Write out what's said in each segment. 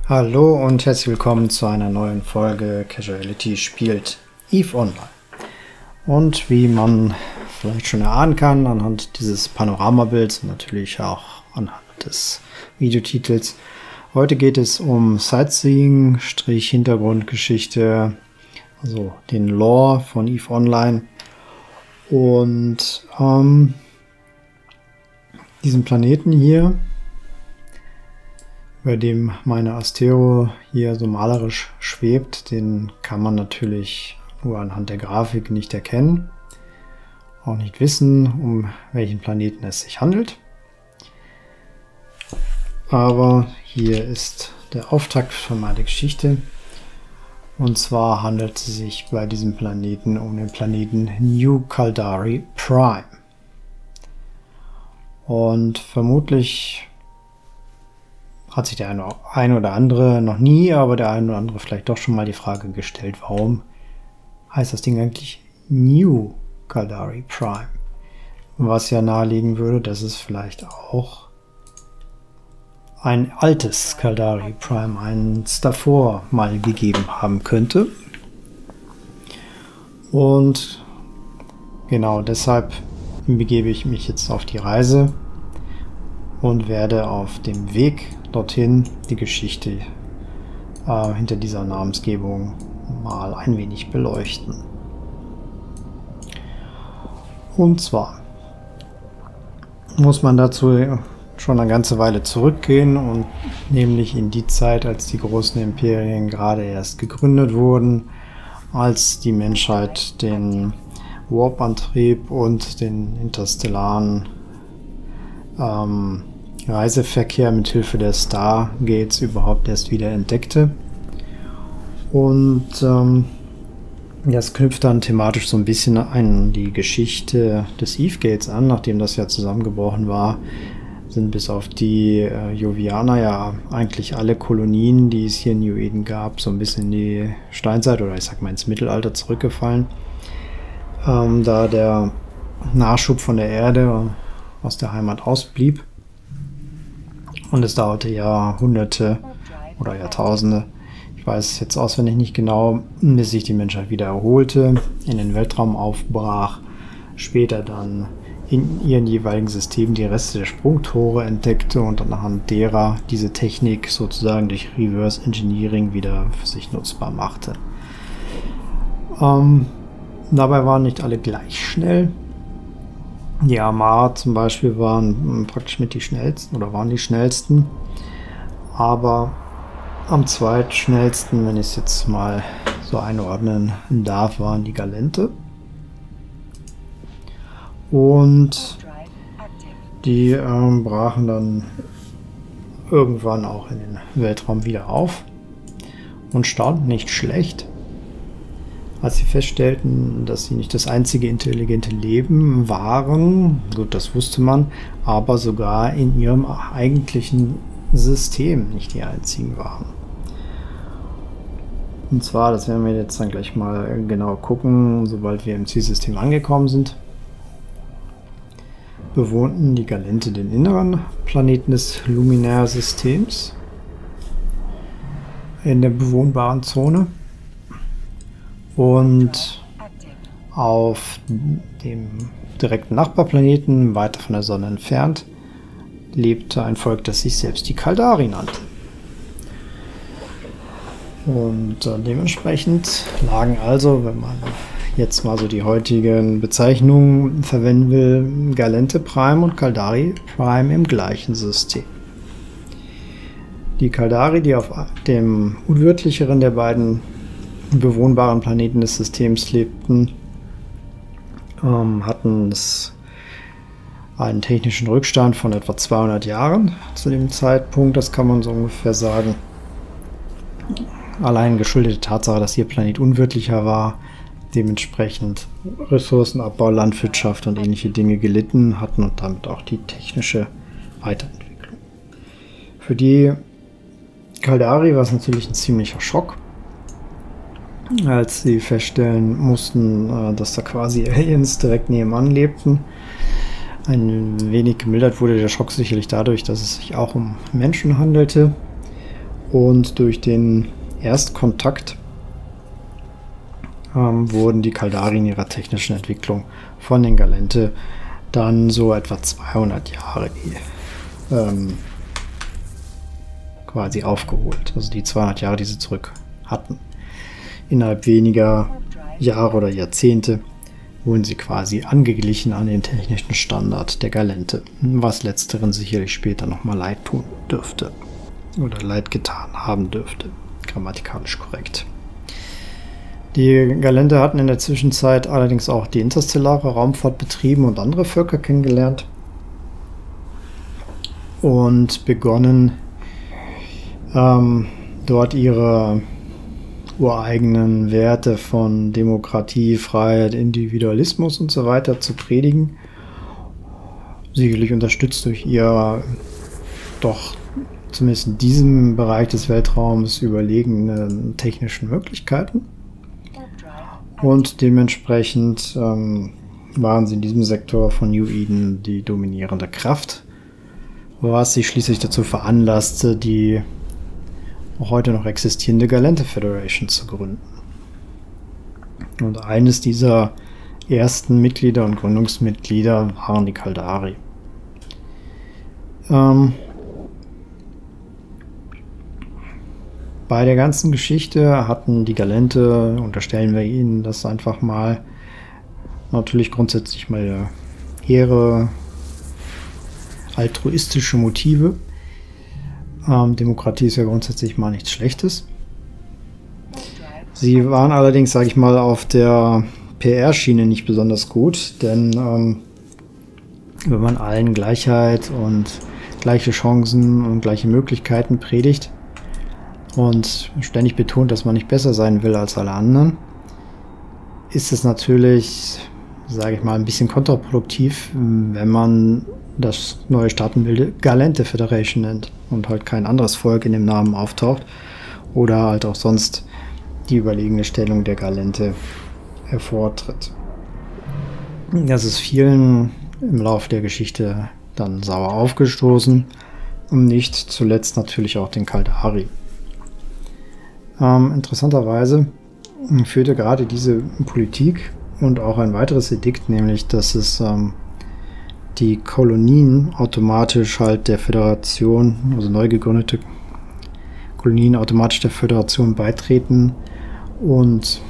Hallo und herzlich willkommen zu einer neuen Folge Casuality spielt EVE Online. Und wie man vielleicht schon erahnen kann, anhand dieses Panoramabilds und natürlich auch anhand des Videotitels, heute geht es um Sightseeing, Hintergrundgeschichte, also den Lore von EVE Online und diesen Planeten hier, über dem meine Astero hier so malerisch schwebt, den kann man natürlich nur anhand der Grafik nicht erkennen, auch nicht wissen, um welchen Planeten es sich handelt. Aber hier ist der Auftakt von meiner Geschichte. Und zwar handelt es sich bei diesem Planeten um den Planeten New Caldari Prime. Und vermutlich hat sich der eine oder andere noch nie, aber der eine oder andere vielleicht doch schon mal die Frage gestellt, warum heißt das Ding eigentlich New Caldari Prime? Was ja nahelegen würde, dass es vielleicht auch ein altes Caldari Prime, eins davor, mal gegeben haben könnte. Und genau deshalb begebe ich mich jetzt auf die Reise und werde auf dem Weg dorthin die Geschichte hinter dieser Namensgebung mal ein wenig beleuchten. Und zwar muss man dazu schon eine ganze Weile zurückgehen, und nämlich in die Zeit, als die großen Imperien gerade erst gegründet wurden, als die Menschheit den Warp-Antrieb und den interstellaren Reiseverkehr mit Hilfe der Stargates überhaupt erst wieder entdeckte. Und das knüpft dann thematisch so ein bisschen an die Geschichte des Eve Gates an. Nachdem das ja zusammengebrochen war, sind bis auf die Jovianer ja eigentlich alle Kolonien, die es hier in New Eden gab, so ein bisschen in die Steinzeit oder ich sag mal ins Mittelalter zurückgefallen. Da der Nachschub von der Erde aus der Heimat ausblieb. Und es dauerte Jahrhunderte oder Jahrtausende, ich weiß es jetzt auswendig nicht genau, bis sich die Menschheit wieder erholte, in den Weltraum aufbrach, später dann in ihren jeweiligen Systemen die Reste der Sprungtore entdeckte und anhand derer diese Technik sozusagen durch Reverse Engineering wieder für sich nutzbar machte. Dabei waren nicht alle gleich schnell. Die Armar zum Beispiel waren praktisch mit die schnellsten oder waren die schnellsten, aber am zweitschnellsten, wenn ich es jetzt mal so einordnen darf, waren die Galente. Und die brachen dann irgendwann auch in den Weltraum wieder auf und staunten nicht schlecht, als sie feststellten, dass sie nicht das einzige intelligente Leben waren, gut, das wusste man, aber sogar in ihrem eigentlichen System nicht die einzigen waren. Und zwar, das werden wir jetzt dann gleich mal genau gucken, sobald wir im Zielsystem angekommen sind, bewohnten die Galente den inneren Planeten des Luminärsystems in der bewohnbaren Zone. Und auf dem direkten Nachbarplaneten, weiter von der Sonne entfernt, lebte ein Volk, das sich selbst die Caldari nannte. Und dementsprechend lagen also, wenn man jetzt mal so die heutigen Bezeichnungen verwenden will, Galente Prime und Caldari Prime im gleichen System. Die Caldari, die auf dem unwirtlicheren der beiden bewohnbaren Planeten des Systems lebten, hatten einen technischen Rückstand von etwa 200 Jahren zu dem Zeitpunkt, das kann man so ungefähr sagen. Allein geschuldet der Tatsache, dass ihr Planet unwirtlicher war, dementsprechend Ressourcenabbau, Landwirtschaft und ähnliche Dinge gelitten hatten und damit auch die technische Weiterentwicklung. Für die Caldari war es natürlich ein ziemlicher Schock, als sie feststellen mussten, dass da quasi Aliens direkt nebenan lebten. Ein wenig gemildert wurde der Schock sicherlich dadurch, dass es sich auch um Menschen handelte Und durch den Erstkontakt wurden die Kaldari in ihrer technischen Entwicklung von den Gallente dann so etwa 200 Jahre quasi aufgeholt. Also die 200 Jahre, die sie zurück hatten. Innerhalb weniger Jahre oder Jahrzehnte wurden sie quasi angeglichen an den technischen Standard der Gallente, was letzteren sicherlich später nochmal leid tun dürfte oder leid getan haben dürfte. Grammatikalisch korrekt. Die Gallente hatten in der Zwischenzeit allerdings auch die interstellare Raumfahrt betrieben und andere Völker kennengelernt und begonnen, dort ihre ureigenen Werte von Demokratie, Freiheit, Individualismus und so weiter zu predigen. Sicherlich unterstützt durch ihr doch zumindest in diesem Bereich des Weltraums überlegenen technischen Möglichkeiten. Und dementsprechend waren sie in diesem Sektor von New Eden die dominierende Kraft, was sie schließlich dazu veranlasste, die auch heute noch existierende Gallente Federation zu gründen. Und eines dieser ersten Mitglieder und Gründungsmitglieder waren die Kaldari. Bei der ganzen Geschichte hatten die Gallente, unterstellen wir ihnen das einfach mal, natürlich grundsätzlich mal Ehre, altruistische Motive. Demokratie ist ja grundsätzlich mal nichts Schlechtes. Sie waren allerdings, sage ich mal, auf der PR-Schiene nicht besonders gut, denn wenn man allen Gleichheit und gleiche Chancen und gleiche Möglichkeiten predigt und ständig betont, dass man nicht besser sein will als alle anderen, ist es natürlich, sage ich mal, ein bisschen kontraproduktiv, wenn man das neue Staatenbild Gallente Federation nennt und halt kein anderes Volk in dem Namen auftaucht oder halt auch sonst die überlegene Stellung der Gallente hervortritt. Das ist vielen im Laufe der Geschichte dann sauer aufgestoßen und nicht zuletzt natürlich auch den Kaldari. Interessanterweise führte gerade diese Politik und auch ein weiteres Edikt, nämlich dass es die Kolonien automatisch halt der Föderation, also neu gegründete Kolonien automatisch der Föderation beitreten und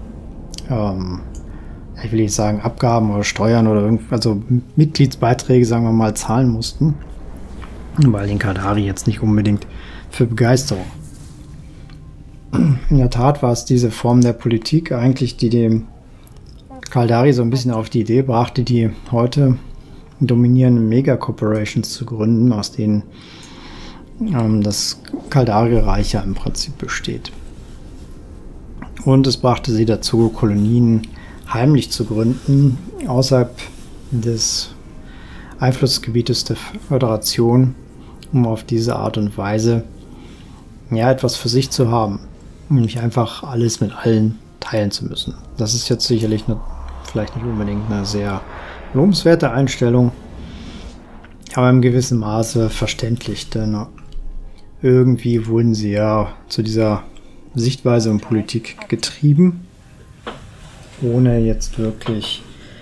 ich will nicht sagen Abgaben oder Steuern oder also Mitgliedsbeiträge, sagen wir mal, zahlen mussten, weil den Kaldari jetzt nicht unbedingt für Begeisterung. In der Tat war es diese Form der Politik eigentlich, die dem Kaldari so ein bisschen auf die Idee brachte, die heute dominierenden Mega-Corporations zu gründen, aus denen das Kaldari-Reich ja im Prinzip besteht. Und es brachte sie dazu, Kolonien heimlich zu gründen, außerhalb des Einflussgebietes der Föderation, um auf diese Art und Weise ja etwas für sich zu haben. Nicht einfach alles mit allen teilen zu müssen. Das ist jetzt sicherlich vielleicht nicht unbedingt eine sehr lobenswerte Einstellung, aber im gewissen Maße verständlich, denn irgendwie wurden sie ja zu dieser Sichtweise und Politik getrieben, ohne jetzt wirklich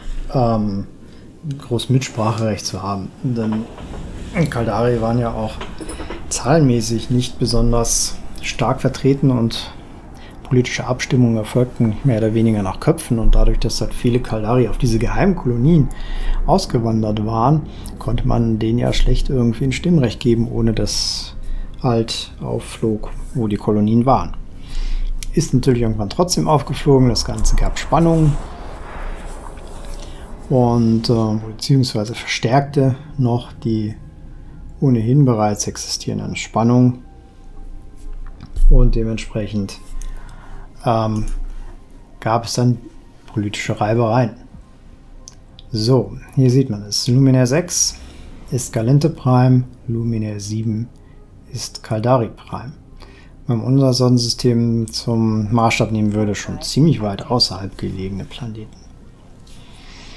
groß Mitspracherecht zu haben. Denn Kaldari waren ja auch zahlenmäßig nicht besonders stark vertreten und politische Abstimmungen erfolgten mehr oder weniger nach Köpfen, und dadurch, dass halt viele Kaldari auf diese geheimen Kolonien ausgewandert waren, konnte man denen ja schlecht irgendwie ein Stimmrecht geben, ohne dass halt aufflog, wo die Kolonien waren. Ist natürlich irgendwann trotzdem aufgeflogen, das Ganze gab Spannungen und beziehungsweise verstärkte noch die ohnehin bereits existierenden Spannungen, und dementsprechend gab es dann politische Reibereien. So, hier sieht man es. Luminaire 6 ist Gallente Prime, Luminaire 7 ist Kaldari Prime. Wenn man unser Sonnensystem zum Maßstab nehmen würde, schon ziemlich weit außerhalb gelegene Planeten.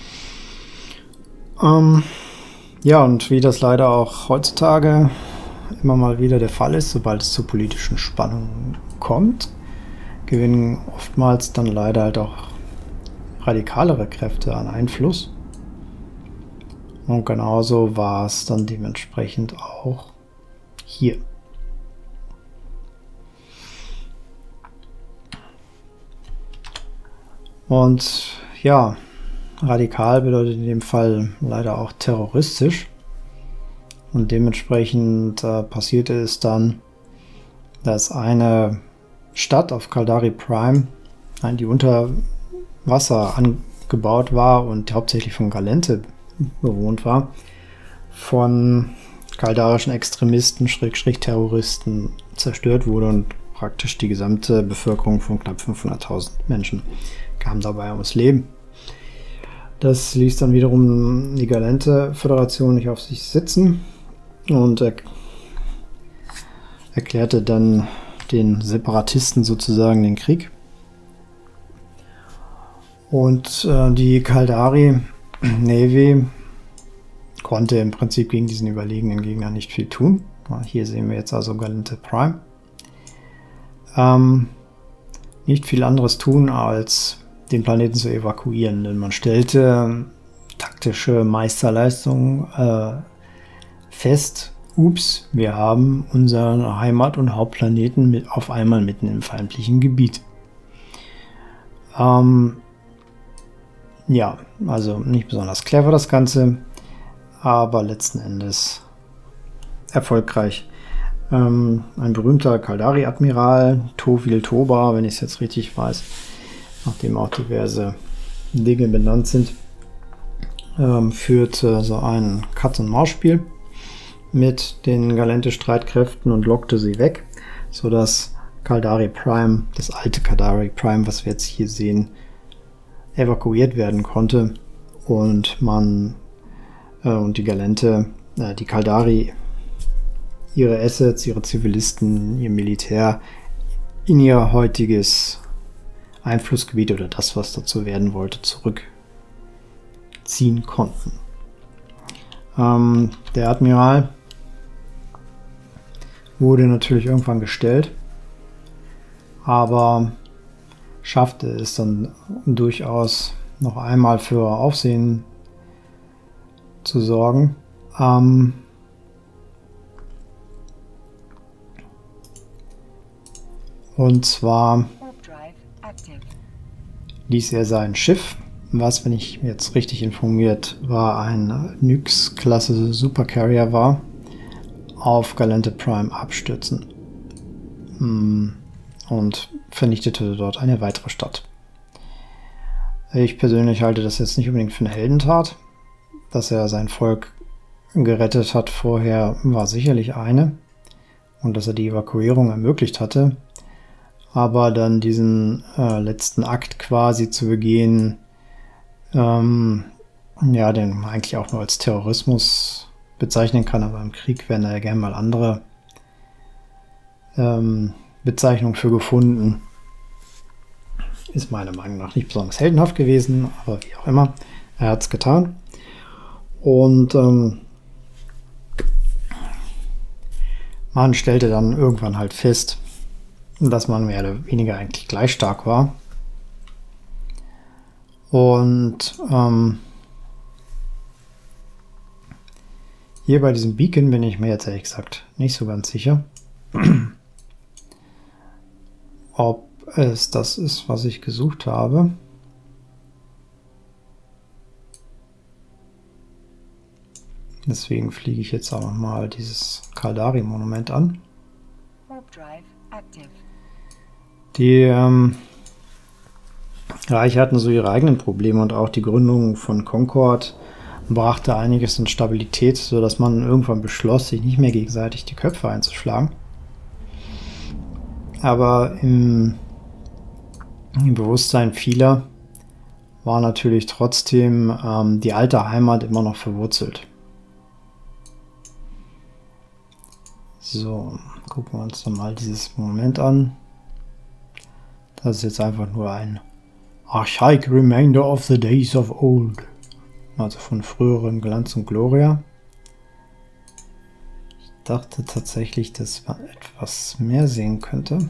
Ja, und wie das leider auch heutzutage immer mal wieder der Fall ist, sobald es zu politischen Spannungen kommt, gewinnen oftmals dann leider halt auch radikalere Kräfte an Einfluss. Und genauso war es dann dementsprechend auch hier. Und ja, radikal bedeutet in dem Fall leider auch terroristisch. Und dementsprechend passierte es dann, dass eine Stadt auf Caldari Prime, die unter Wasser angebaut war und hauptsächlich von Gallente bewohnt war, von kaldarischen Extremisten, Terroristen zerstört wurde und praktisch die gesamte Bevölkerung von knapp 500.000 Menschen kam dabei ums Leben. Das ließ dann wiederum die Gallente-Föderation nicht auf sich sitzen und erklärte dann den Separatisten sozusagen den Krieg. Und die Caldari Navy konnte im Prinzip gegen diesen überlegenen Gegner nicht viel tun. Hier sehen wir jetzt also Gallente Prime. Nicht viel anderes tun, als den Planeten zu evakuieren, denn man stellte taktische Meisterleistungen fest. Ups, wir haben unseren Heimat- und Hauptplaneten auf einmal mitten im feindlichen Gebiet. Ja, also nicht besonders clever das Ganze, aber letzten Endes erfolgreich. Ein berühmter Caldari-Admiral, Tovil Toba, wenn ich es jetzt richtig weiß, nachdem auch diverse Dinge benannt sind, führte so ein Katz-und-Maus-Spiel mit den Gallente-Streitkräften und lockte sie weg, sodass Caldari Prime, das alte Caldari Prime, was wir jetzt hier sehen, evakuiert werden konnte und man und die Gallente, die Caldari, ihre Assets, ihre Zivilisten, ihr Militär in ihr heutiges Einflussgebiet oder das, was dazu werden wollte, zurückziehen konnten. Der Admiral wurde natürlich irgendwann gestellt, aber schaffte es dann durchaus noch einmal für Aufsehen zu sorgen. Und zwar ließ er sein Schiff, was, wenn ich jetzt richtig informiert war, ein Nyx-Klasse Supercarrier war, auf Gallente Prime abstürzen und vernichtete dort eine weitere Stadt. Ich persönlich halte das jetzt nicht unbedingt für eine Heldentat. Dass er sein Volk gerettet hat vorher, war sicherlich eine, und dass er die Evakuierung ermöglicht hatte. Aber dann diesen letzten Akt quasi zu begehen, ja, den man eigentlich auch nur als Terrorismus bezeichnen kann, aber im Krieg werden da ja gerne mal andere Bezeichnungen für gefunden. Ist meiner Meinung nach nicht besonders heldenhaft gewesen, aber wie auch immer, er hat es getan. Und man stellte dann irgendwann halt fest, dass man mehr oder weniger eigentlich gleich stark war. Und hier bei diesem Beacon bin ich mir jetzt ehrlich gesagt nicht so ganz sicher, ob es das ist, was ich gesucht habe. Deswegen fliege ich jetzt auch noch mal dieses Caldari-Monument an. Die Reiche hatten so ihre eigenen Probleme und auch die Gründung von Concord brachte einiges an Stabilität, sodass man irgendwann beschloss, sich nicht mehr gegenseitig die Köpfe einzuschlagen. Aber im Bewusstsein vieler war natürlich trotzdem die alte Heimat immer noch verwurzelt. So, gucken wir uns dann mal dieses Monument an. Das ist jetzt einfach nur ein Archaic Remainder of the Days of Old. Also von früherem Glanz und Gloria. Ich dachte tatsächlich, dass man etwas mehr sehen könnte.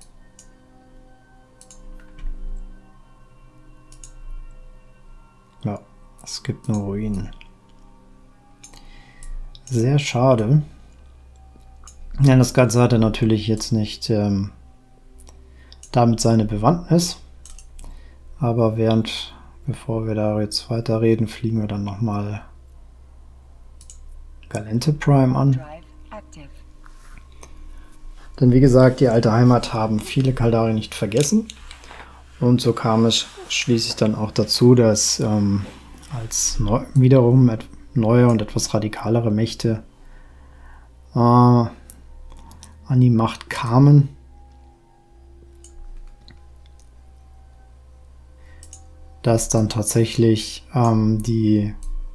Ja, es gibt nur Ruinen. Sehr schade. Ja, das Ganze hatte natürlich jetzt nicht damit seine Bewandtnis. Aber bevor wir da jetzt weiterreden, fliegen wir dann nochmal Gallente Prime an. Denn wie gesagt, die alte Heimat haben viele Caldari nicht vergessen. Und so kam es schließlich dann auch dazu, dass als wiederum neue und etwas radikalere Mächte an die Macht kamen, dass dann tatsächlich die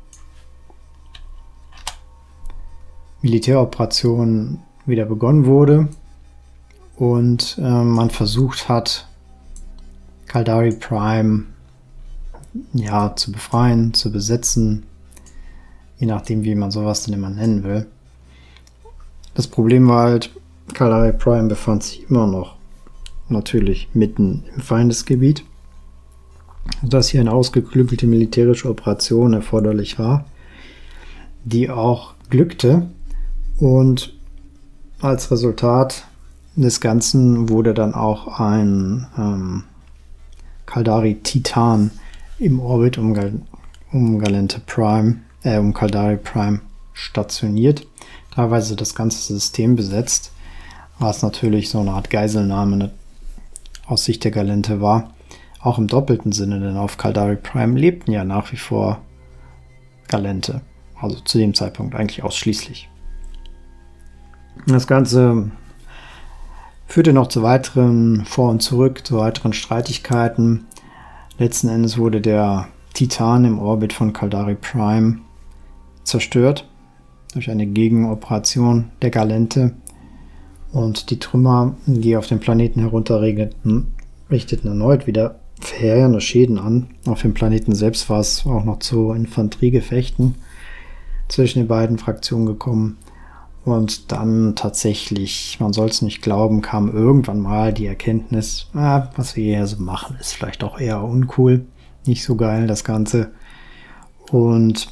Militäroperation wieder begonnen wurde und man versucht hat, Caldari Prime ja zu befreien, zu besetzen, je nachdem, wie man sowas denn immer nennen will. Das Problem war halt, Caldari Prime befand sich immer noch natürlich mitten im Feindesgebiet, dass hier eine ausgeklügelte militärische Operation erforderlich war, die auch glückte, und als Resultat des Ganzen wurde dann auch ein Caldari Titan im Orbit um Gallente Prime, um Caldari Prime stationiert, teilweise das ganze System besetzt, was natürlich so eine Art Geiselnahme aus Sicht der Gallente war. Auch im doppelten Sinne, denn auf Caldari Prime lebten ja nach wie vor Gallente. Also zu dem Zeitpunkt eigentlich ausschließlich. Das Ganze führte noch zu weiteren Vor- und Zurück, zu weiteren Streitigkeiten. Letzten Endes wurde der Titan im Orbit von Caldari Prime zerstört durch eine Gegenoperation der Gallente. Und die Trümmer, die auf dem Planeten herunterregneten, richteten erneut wieder verheerende Schäden an. Auf dem Planeten selbst war es auch noch zu Infanteriegefechten zwischen den beiden Fraktionen gekommen. Und dann tatsächlich, man soll es nicht glauben, kam irgendwann mal die Erkenntnis, was wir hier so machen, ist vielleicht auch eher uncool, nicht so geil das Ganze. Und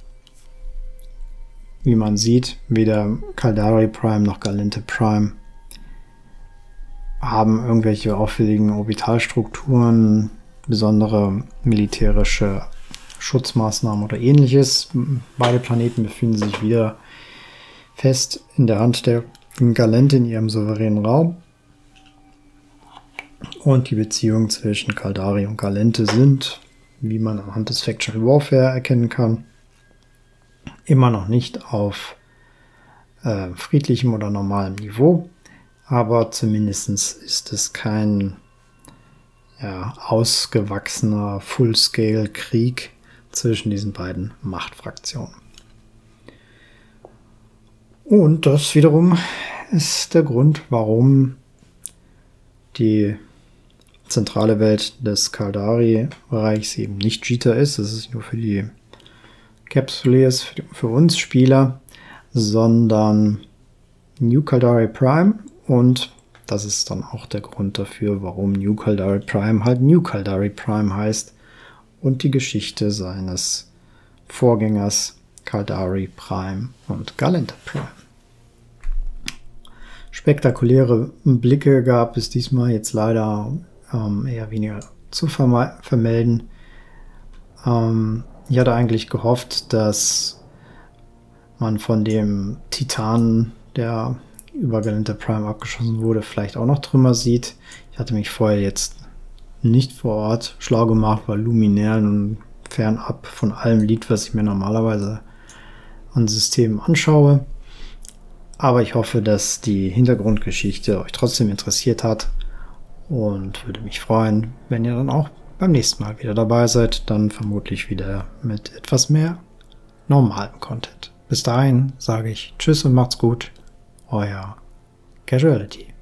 wie man sieht, weder Caldari Prime noch Gallente Prime haben irgendwelche auffälligen Orbitalstrukturen, besondere militärische Schutzmaßnahmen oder ähnliches. Beide Planeten befinden sich wieder fest in der Hand der Gallente in ihrem souveränen Raum. Und die Beziehungen zwischen Caldari und Gallente sind, wie man anhand des Factional Warfare erkennen kann, immer noch nicht auf friedlichem oder normalem Niveau, aber zumindest ist es kein ausgewachsener Full-Scale-Krieg zwischen diesen beiden Machtfraktionen. Und das wiederum ist der Grund, warum die zentrale Welt des Caldari-Bereichs eben nicht Jita ist. Das ist nur für die Capsuleers, für uns Spieler, sondern New Caldari Prime. Und das ist dann auch der Grund dafür, warum New Caldari Prime halt New Caldari Prime heißt und die Geschichte seines Vorgängers Caldari Prime und Gallente Prime. Spektakuläre Blicke gab es diesmal jetzt leider eher weniger zu vermelden. Ich hatte eigentlich gehofft, dass man von dem Titan, der über Gallente Prime abgeschossen wurde, vielleicht auch noch Trümmer sieht. Ich hatte mich vorher jetzt nicht vor Ort schlau gemacht, weil Luminär nun fernab von allem liegt, was ich mir normalerweise an Systemen anschaue. Aber ich hoffe, dass die Hintergrundgeschichte euch trotzdem interessiert hat und würde mich freuen, wenn ihr dann auch beim nächsten Mal wieder dabei seid, dann vermutlich wieder mit etwas mehr normalem Content. Bis dahin sage ich Tschüss und macht's gut, euer Casuality.